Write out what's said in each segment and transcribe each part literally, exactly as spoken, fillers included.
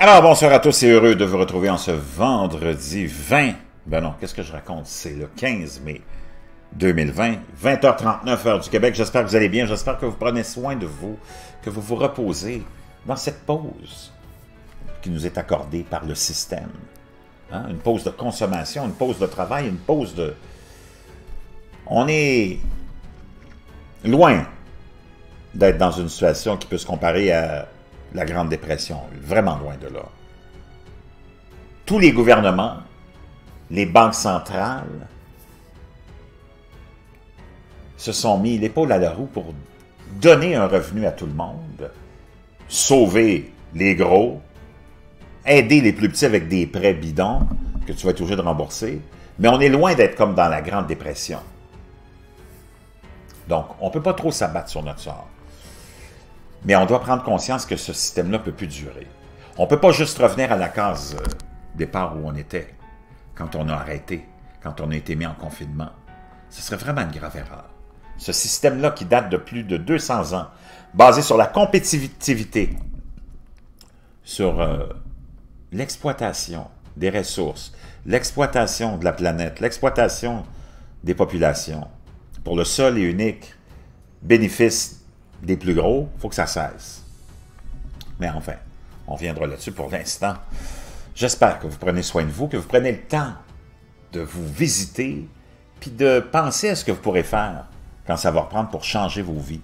Alors, bonsoir à tous et heureux de vous retrouver en ce vendredi vingt. Ben non, qu'est-ce que je raconte? C'est le quinze mai deux mille vingt, vingt heures trente-neuf, heure du Québec. J'espère que vous allez bien, j'espère que vous prenez soin de vous, que vous vous reposez dans cette pause qui nous est accordée par le système. Hein? Une pause de consommation, une pause de travail, une pause de... On est loin d'être dans une situation qui peut se comparer à la Grande Dépression, vraiment loin de là. Tous les gouvernements, les banques centrales se sont mis l'épaule à la roue pour donner un revenu à tout le monde, sauver les gros, aider les plus petits avec des prêts bidons que tu vas être obligé de rembourser, mais on est loin d'être comme dans la Grande Dépression. Donc, on ne peut pas trop s'abattre sur notre sort. Mais on doit prendre conscience que ce système-là ne peut plus durer. On ne peut pas juste revenir à la case euh, départ où on était, quand on a arrêté, quand on a été mis en confinement. Ce serait vraiment une grave erreur. Ce système-là qui date de plus de deux cents ans, basé sur la compétitivité, sur euh, l'exploitation des ressources, l'exploitation de la planète, l'exploitation des populations, pour le seul et unique bénéfice des plus gros, il faut que ça cesse. Mais enfin, on viendra là-dessus pour l'instant. J'espère que vous prenez soin de vous, que vous prenez le temps de vous visiter, puis de penser à ce que vous pourrez faire quand ça va reprendre pour changer vos vies.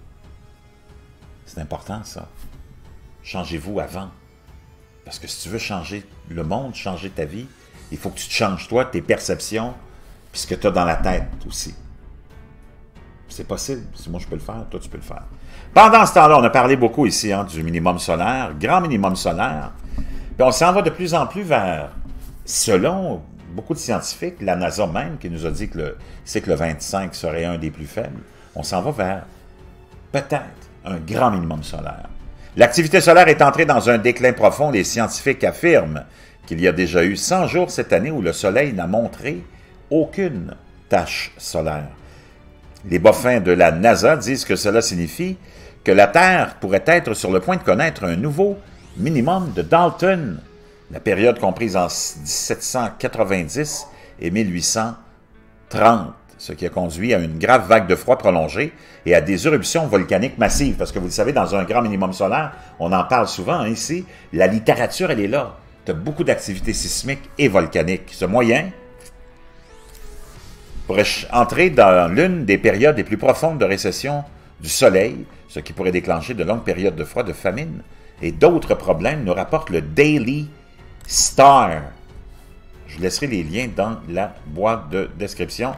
C'est important, ça. Changez-vous avant. Parce que si tu veux changer le monde, changer ta vie, il faut que tu te changes toi, tes perceptions, puis ce que tu as dans la tête aussi. C'est possible. Si moi je peux le faire, toi tu peux le faire. Pendant ce temps-là, on a parlé beaucoup ici hein, du minimum solaire, grand minimum solaire. Puis on s'en va de plus en plus vers, selon beaucoup de scientifiques, la NASA même qui nous a dit que le cycle vingt-cinq serait un des plus faibles, on s'en va vers peut-être un grand minimum solaire. L'activité solaire est entrée dans un déclin profond. Les scientifiques affirment qu'il y a déjà eu cent jours cette année où le Soleil n'a montré aucune tache solaire. Les bofins de la NASA disent que cela signifie que la Terre pourrait être sur le point de connaître un nouveau minimum de Dalton, la période comprise en mille sept cent quatre-vingt-dix et mille huit cent trente, ce qui a conduit à une grave vague de froid prolongée et à des éruptions volcaniques massives. Parce que vous le savez, dans un grand minimum solaire, on en parle souvent hein, ici, la littérature, elle est là. Tu as beaucoup d'activités sismiques et volcaniques. Ce moyen pourrait entrer dans l'une des périodes les plus profondes de récession du Soleil, ce qui pourrait déclencher de longues périodes de froid, de famine et d'autres problèmes, nous rapporte le Daily Star. Je laisserai les liens dans la boîte de description.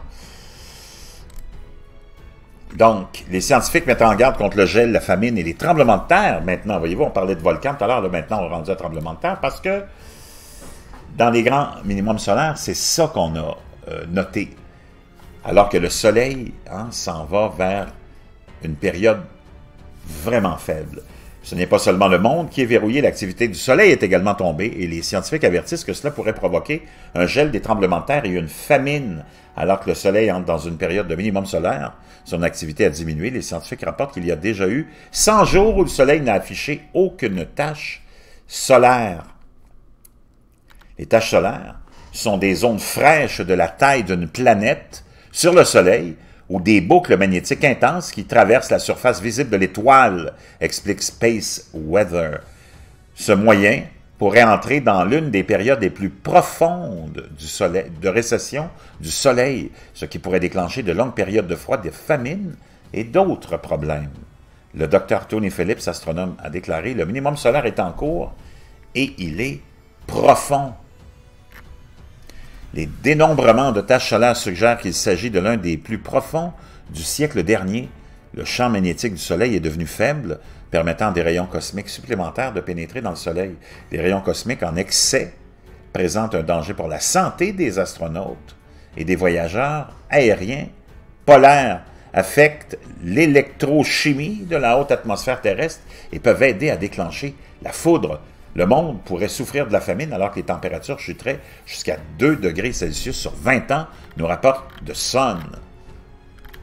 Donc, les scientifiques mettent en garde contre le gel, la famine et les tremblements de terre. Maintenant, voyez-vous, on parlait de volcans tout à l'heure, là, maintenant on est rendu à tremblements de terre parce que dans les grands minimums solaires, c'est ça qu'on a euh, noté. Alors que le Soleil hein, s'en va vers une période vraiment faible. Ce n'est pas seulement le monde qui est verrouillé, l'activité du Soleil est également tombée et les scientifiques avertissent que cela pourrait provoquer un gel, des tremblements de terre et une famine. Alors que le Soleil entre dans une période de minimum solaire, son activité a diminué. Les scientifiques rapportent qu'il y a déjà eu cent jours où le Soleil n'a affiché aucune tache solaire. Les taches solaires sont des ondes fraîches de la taille d'une planète sur le Soleil, ou des boucles magnétiques intenses qui traversent la surface visible de l'étoile, explique Space Weather. Ce moyen pourrait entrer dans l'une des périodes les plus profondes du soleil, de récession du Soleil, ce qui pourrait déclencher de longues périodes de froid, de famine et d'autres problèmes. Le docteur Tony Phillips, astronome, a déclaré « Le minimum solaire est en cours et il est profond ». Les dénombrements de taches solaires suggèrent qu'il s'agit de l'un des plus profonds du siècle dernier. Le champ magnétique du Soleil est devenu faible, permettant des rayons cosmiques supplémentaires de pénétrer dans le Soleil. Les rayons cosmiques en excès présentent un danger pour la santé des astronautes et des voyageurs aériens polaires, affectent l'électrochimie de la haute atmosphère terrestre et peuvent aider à déclencher la foudre. Le monde pourrait souffrir de la famine alors que les températures chuteraient jusqu'à deux degrés Celsius sur vingt ans, nous rapporte The Sun.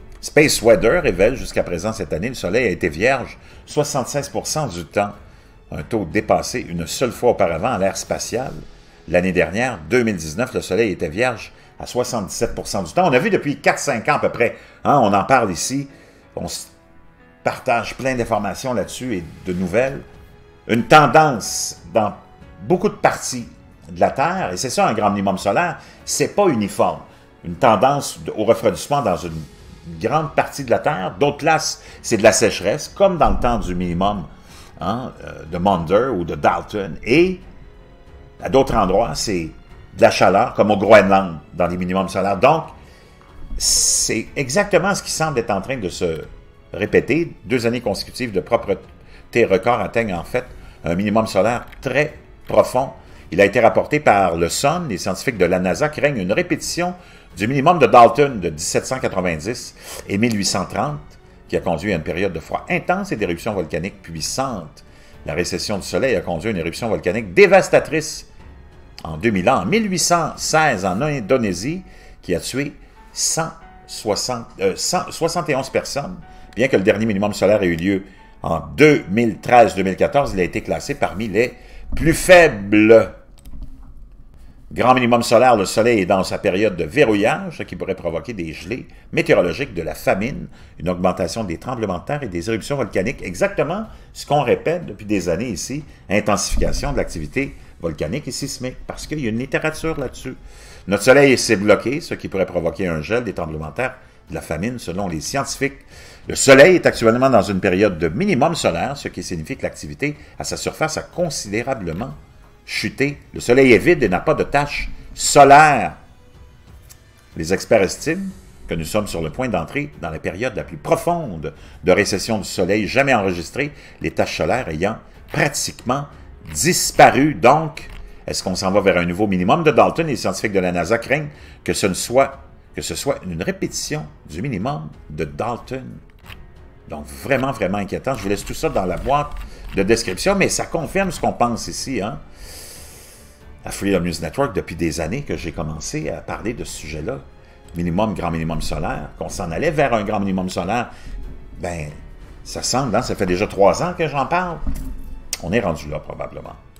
Space Weather révèle jusqu'à présent cette année, le Soleil a été vierge soixante-seize pour cent du temps. un taux dépassé une seule fois auparavant à l'ère spatiale. L'année dernière, deux mille dix-neuf, le Soleil était vierge à soixante-dix-sept pour cent du temps. On a vu depuis quatre à cinq ans à peu près, hein, on en parle ici, on partage plein d'informations là-dessus et de nouvelles, une tendance dans beaucoup de parties de la Terre, et c'est ça un grand minimum solaire, c'est pas uniforme. Une tendance au refroidissement dans une grande partie de la Terre, d'autres places, c'est de la sécheresse, comme dans le temps du minimum hein, de Maunder ou de Dalton, et à d'autres endroits, c'est de la chaleur, comme au Groenland, dans les minimums solaires. Donc, c'est exactement ce qui semble être en train de se répéter. Deux années consécutives de propreté record atteignent en fait un minimum solaire très profond. Il a été rapporté par le Sun, les scientifiques de la NASA, qui règne une répétition du minimum de Dalton de mille sept cent quatre-vingt-dix et mille huit cent trente, qui a conduit à une période de froid intense et d'éruptions volcaniques puissantes. La récession du Soleil a conduit à une éruption volcanique dévastatrice en deux mille ans, en mille huit cent seize en Indonésie, qui a tué cent soixante, euh, cent soixante et onze personnes. Bien que le dernier minimum solaire ait eu lieu en deux mille treize deux mille quatorze, il a été classé parmi les plus faibles. Grand minimum solaire, le Soleil est dans sa période de verrouillage, ce qui pourrait provoquer des gelées météorologiques, de la famine, une augmentation des tremblements de terre et des éruptions volcaniques. Exactement ce qu'on répète depuis des années ici, intensification de l'activité volcanique et sismique, parce qu'il y a une littérature là-dessus. Notre Soleil s'est bloqué, ce qui pourrait provoquer un gel, des tremblements de terre, de la famine, selon les scientifiques. Le Soleil est actuellement dans une période de minimum solaire, ce qui signifie que l'activité à sa surface a considérablement chuté. Le Soleil est vide et n'a pas de taches solaires. Les experts estiment que nous sommes sur le point d'entrer dans la période la plus profonde de récession du Soleil jamais enregistrée, les taches solaires ayant pratiquement disparu. Donc, est-ce qu'on s'en va vers un nouveau minimum de Dalton? Les scientifiques de la NASA craignent que ce ne soit, que ce soit une répétition du minimum de Dalton. Donc, vraiment, vraiment inquiétant. Je vous laisse tout ça dans la boîte de description, mais ça confirme ce qu'on pense ici, hein? À Freedom News Network, depuis des années que j'ai commencé à parler de ce sujet-là. Minimum, grand minimum solaire, qu'on s'en allait vers un grand minimum solaire. Ben, ça semble, hein? Ça fait déjà trois ans que j'en parle. On est rendu là, probablement.